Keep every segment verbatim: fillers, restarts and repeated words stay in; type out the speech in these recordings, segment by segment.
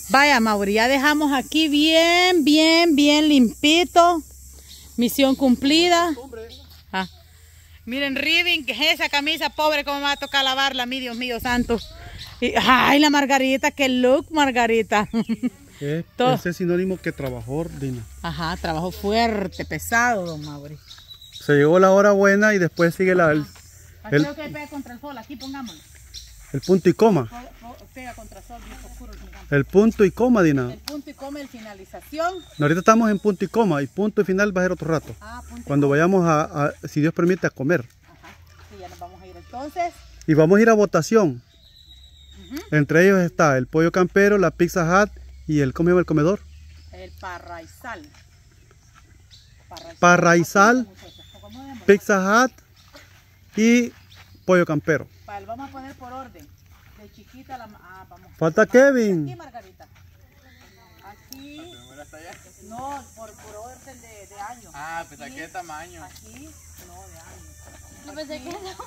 Vaya, Mauri, ya dejamos aquí bien, bien, bien limpito. Misión cumplida. Ah. Miren, Ribbing, que es esa camisa pobre, cómo me va a tocar lavarla, mi Dios mío santo. Y, ay, la Margarita, qué look, Margarita. Eh, ese es sinónimo que trabajó, Dina. Ajá, trabajo fuerte, pesado, don Mauri. Se llegó la hora buena y después sigue la, el, aquí el, creo que pega contra el sol, aquí pongámoslo. El punto y coma. Pega contra el sol, bien oscuro, el punto y coma, Dina. El punto y coma, el finalización. No, ahorita estamos en punto y coma y punto y final va a ser otro rato. Ah, cuando vayamos a, a, si Dios permite, a comer. Ajá, sí, ya nos vamos a ir entonces. Y vamos a ir a votación. Uh-huh. Entre ellos está el pollo campero, la Pizza Hut y el, ¿cómo se llama el comedor? El Parraizal. Parraizal, Parraizal Pizza Hut y pollo campero. Vale, vamos a poner por orden. De chiquita la... Ah, vamos. Falta Kevin. Aquí, Margarita. Aquí. No, por, por orden de, de año. Ah, pues aquí de tamaño. Aquí, no, de año. Yo pensé que no.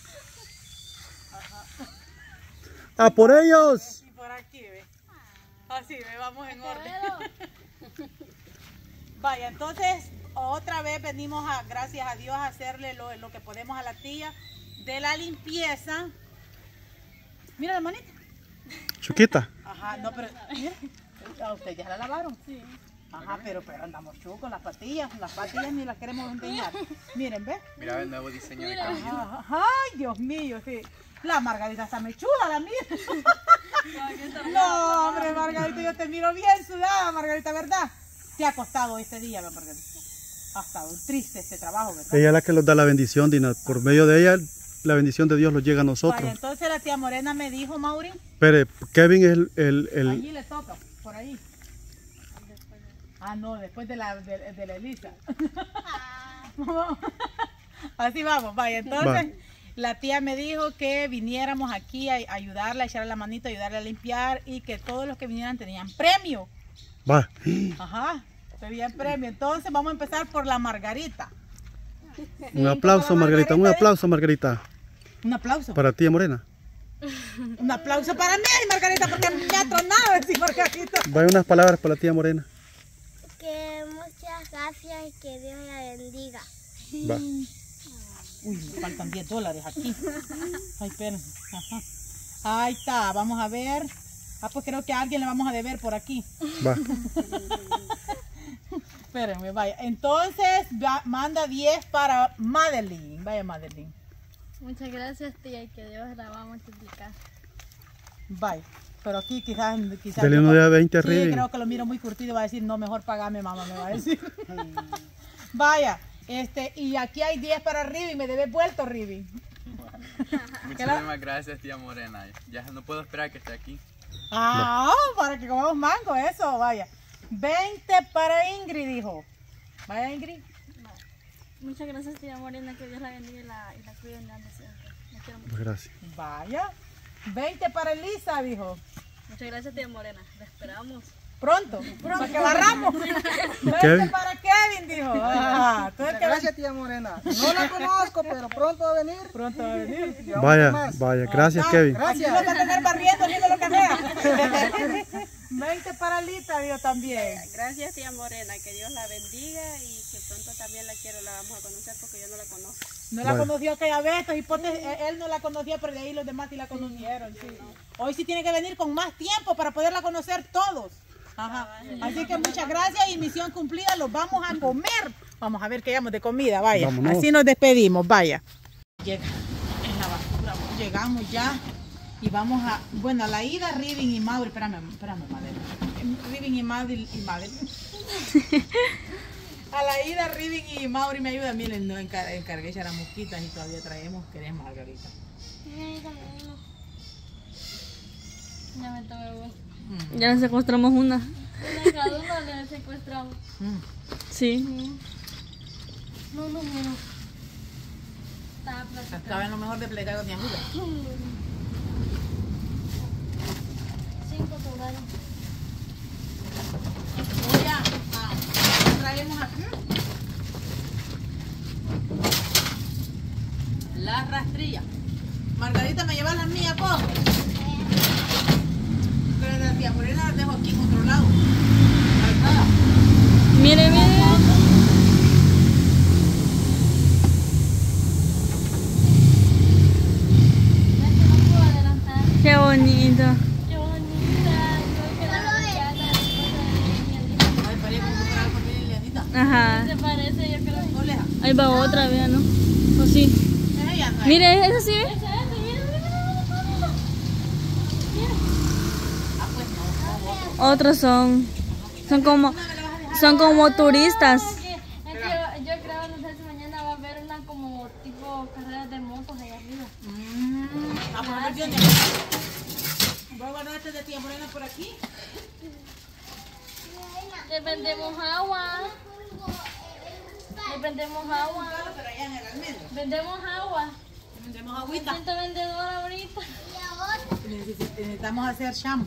Ajá. ¡Ah, por ellos! Y por aquí, ve. Así, ve, vamos en orden. Vaya, entonces, otra vez venimos, a, gracias a Dios, a hacerle lo, lo que podemos a la tía de la limpieza. Mira la manita. Chiquita. Ajá, no, pero mira, ¿a ustedes ya la lavaron? Sí. Ajá, pero, pero andamos chucos, las patillas, las patillas ni las queremos enseñar. Miren, ¿ves? Mira el nuevo diseño de cabello. Ay, Dios mío, sí. La Margarita está mechuda, la mía. No, hombre, Margarita, yo te miro bien sudada, Margarita, ¿verdad? Te ha costado este día, Margarita. Ha estado triste este trabajo, ¿verdad? Ella es la que nos da la bendición, Dina. Por medio de ella, la bendición de Dios nos llega a nosotros. Vaya, entonces la tía Morena me dijo, Mauri. Pero Kevin es el... el, el... Allí le toca, por ahí. Ah, no, después de la, de, de la Elisa. Así vamos, vaya, entonces... Va. La tía me dijo que viniéramos aquí a ayudarla, a echarle la manito, a ayudarle a limpiar y que todos los que vinieran tenían premio. Va. Ajá, tenían premio. Entonces vamos a empezar por la Margarita. Un aplauso, Margarita, un aplauso, Margarita. Un aplauso. Para tía Morena. Un aplauso para mí, Margarita, porque me ha tronado decir Margarita. Vaya unas palabras para la tía Morena. Que muchas gracias y que Dios la bendiga. Va. Uy, me faltan diez dólares aquí. Ay, esperen. Ajá. Ahí está, vamos a ver. Ah, pues creo que a alguien le vamos a deber por aquí. Va. Espérenme, vaya. Entonces, va, manda diez para Madeline. Vaya, Madeline. Muchas gracias, tía, y que Dios la va a multiplicar. Vaya. Pero aquí quizás... quizás Dele uno de veinte arriba. Sí, creo que lo miro muy curtido. Va a decir, no, mejor pagame, mamá, me va a decir. Vaya. Este, y aquí hay diez para Ribbing, me debe vuelto Ribbing. Muchísimas gracias, tía Morena. Ya no puedo esperar que esté aquí. Ah, no. Para que comamos mango, eso, vaya. veinte para Ingrid, dijo. Vaya, Ingrid. No. Muchas gracias, tía Morena, que Dios la bendiga y la, y la cuide en grande siempre. Me quiero mucho. Gracias. Vaya. veinte para Elisa, dijo. Muchas gracias, tía Morena. La esperamos. Pronto, pronto, para que barramos. veinte para Kevin, dijo. Ah, gracias, tía Morena. No la conozco, pero pronto va a venir. Pronto va a venir. Vaya, vaya, gracias, ah, Kevin. Gracias. Aquí no va a tener barriendo, ni lo que sea. veinte para Lita, dijo también. Gracias, tía Morena. Que Dios la bendiga y que pronto también la quiero, la vamos a conocer porque yo no la conozco. No la vale. Conoció aquella vez, él no la conocía, pero de ahí los demás sí la conocieron. Sí. Hoy sí tiene que venir con más tiempo para poderla conocer todos. Ajá. Así que muchas gracias y misión cumplida, los vamos a comer. Vamos a ver qué llamamos de comida, vaya. Vámonos. Así nos despedimos, vaya. Llega en la basura, llegamos ya y vamos a, bueno, a la ida Ribbing y Mauri, espérame, espérame, Madeline. Ribbing y Madeline y Madeline. A la ida Ribbing y Mauri me ayudan, miren, no encargué encargué charamusquitas y todavía traemos, queremos Margarita. Ya me tomé. Mm. Ya le secuestramos una. Una cada uno le secuestramos. Mm. Sí. Mm. No, no, no. Estaba platicando. Estaba en lo mejor de plegar con mi amiga. Cinco sobraron. Voy a, a traemos aquí la rastrilla. Margarita, ¿me llevas las mías, po? Pero la tía Morena las dejo aquí. Ajá. ¿Te parece? Yo creo que... Oleja. Ahí va otra, vean, ¿no? O sí. Ella no es. Mire, esa sí, ¿ve? Ese, ese, mira, mira, mira, mira. Ah, pues no, no, otro. Otros son, son como, son como turistas. Es que, es que yo, yo creo, no sé si mañana va a haber una como tipo carreras de motos allá arriba. Mm, ah, pues a ver, yo voy a guardar este de tía Morena por aquí. Le vendemos agua. Le vendemos agua. Pero allá en el almendro. Vendemos agua. Vendemos Me agüita. siento vendedora ahorita. Necesi- Necesitamos hacer chamba.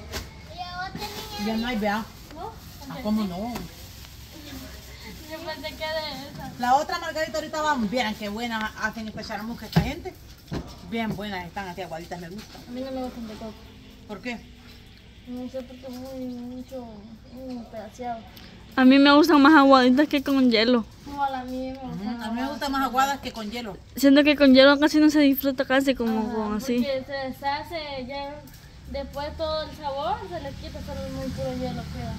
Ya no hay, vea. ¿No? Ah, ¿cómo no? Yo pensé que de esa. La otra margarita ahorita vamos. Vieran qué buenas hacen esta charamusca esta gente. Bien buenas están, así aguaditas me gustan. A mí no me gustan de coco. ¿Por qué? No sé porque es muy, mucho, muy pedaceado. A mí me gustan más aguaditas que con hielo. No, a la mía me gustan. A mí me gustan más aguadas que con hielo. Siento que con hielo casi no se disfruta casi como con así. Porque se deshace ya. Después todo el sabor se le quita, solo muy puro hielo queda.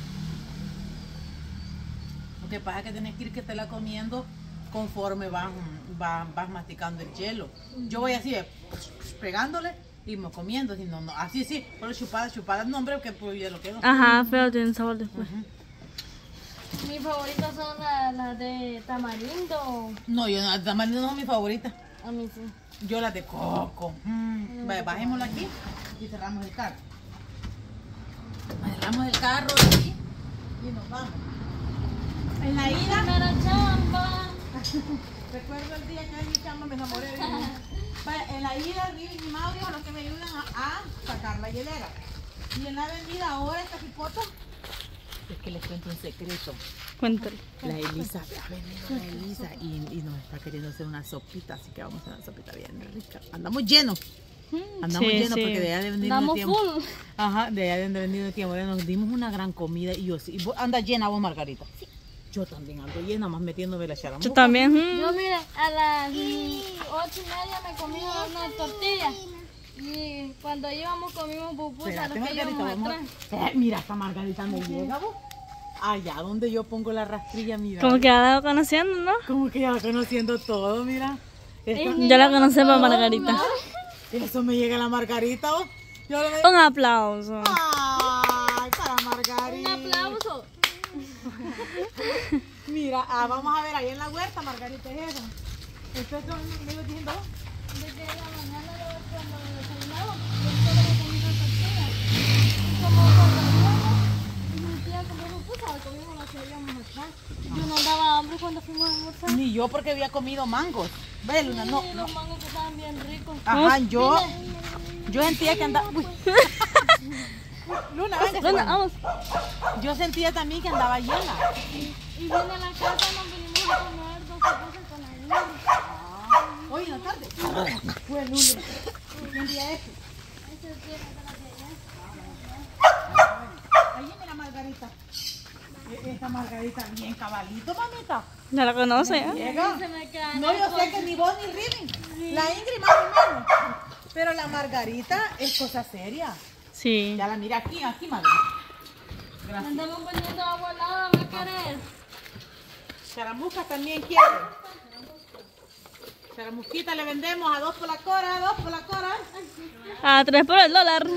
Lo que pasa es que tienes que ir que te la comiendo conforme vas, vas, vas masticando el hielo. Yo voy así, eh, pegándole y me comiendo. Si no, no, así sí, pero chupada, chupada, no hombre, que puro hielo quedó. Ajá, feo, tiene sabor después. Mis favoritas son las las de tamarindo. No, yo no, tamarindo no es mi favorita. A mí sí. Yo las de coco. Mm. Vaya, bajémosla aquí y cerramos el carro. Cerramos el carro aquí y nos vamos. En la ida, Primera chamba. recuerdo el día que en mi chamba me enamoré de ella. Vaya, en la ida, Rivi y Mauri son los que me ayudan a, a sacar la hielera. Y en la avenida ahora esta pipota, es que les cuento un secreto. Cuéntale. La Elisa, ha venido la Elisa y, y nos está queriendo hacer una sopita, así que vamos a hacer una sopita bien rica. Andamos llenos. Andamos Sí, llenos sí. porque de allá de venir Andamos tía, full. Ajá, de allá de venir tía Morena nos dimos una gran comida y yo sí. ¿Vos andas llena vos, Margarita? Sí. Yo también ando llena, más metiéndome la charamusca. Yo también. mm. Yo mira, a las ocho y media me comí una tortilla. Y cuando íbamos comimos pupusas, Espérate, los que Margarita, íbamos vamos atrás. a... Eh, mira, esta Margarita me llega, vos. Allá donde yo pongo la rastrilla, mira. Como que ya la conociendo, ¿no? Como que ya va conociendo todo, mira. Esta- Ya la conocemos, Margarita. Eso me llega la Margarita, vos. Yo le Un aplauso. Ay, para Margarita. Un aplauso. Mira, ah, vamos a ver ahí en la huerta, Margarita, es eso. Esto es lo que me iba diciendo vos. Desde la mañana de cuando desayunamos, yo solo me comí una tortilla. Como cuando íbamos, y mi tía comió pupusas, comimos las que íbamos atrás. Yo no daba hambre cuando fuimos a almorzar. Ni yo porque había comido mangos. Ve, Luna, no. Sí, los mangos que estaban bien ricos. Ajá, yo, yo sentía que andaba... Uy. Luna, venga. Bueno, vamos. Yo sentía también que andaba llena. Y vine a la casa, nos vinimos a comer dos pupusas con la niña. Hoy en la tarde. Fue el lunes. ¿Quién día es? Ese es bien, Ahí mira Margarita. E- Esta Margarita bien cabalito, mamita. Ya la conoce, ¿eh? Llega. se me queda en No, el yo sé que ni vos ni Riven. La Ingrid más o menos. Pero la Margarita es cosa seria. Sí. Ya la mira aquí, aquí, Margarita. Gracias. Andamos poniendo agua helada, ¿va a querer? Charamuscas también quiere. Charamusquita le vendemos a dos por la cora, a dos por la cora. A tres por el dólar.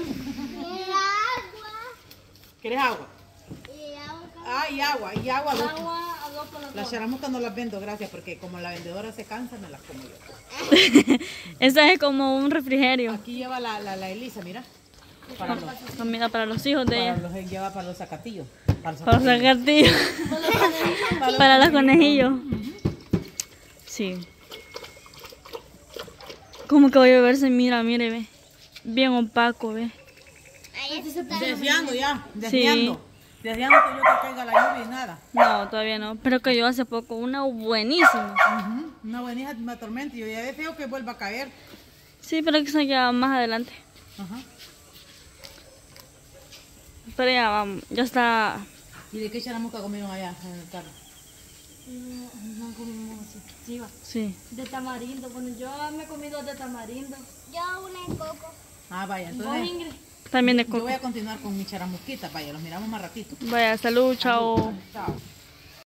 ¿Quieres agua? Ah, y agua, y agua. dos. Agua a dos por la Las charamuscas no las vendo, gracias, porque como la vendedora se cansa, me las como yo. Ese es como un refrigerio. Aquí lleva la, la, la Elisa, mira. Para los, Comida para los hijos de para ella. los, lleva para los zacatillos. Para los Para los zacatillos. sacartillos. Para los conejillos. Sí. Como que voy a verse, mira, mire, ve. Bien opaco, ve. Deseando ya, deseando. Deseando que yo te caiga la lluvia y nada. No, todavía no. Pero cayó hace poco una buenísima. Ujú, una buenísima tormenta. Yo ya deseo que vuelva a caer. Sí, pero que se queda más adelante. Ajá. Pero ya vamos, ya está. ¿Y de qué charamusca comieron allá en el carro? No, no comimos así. Sí, va. Sí. De tamarindo. Bueno, yo me he comido de tamarindo. Yo una en coco. Ah, vaya, ¿Vos, entonces Ingrid? También de yo coco. voy a continuar con mi charamusquita. Vaya, los miramos más ratito. Vaya, salud, chao. Chao.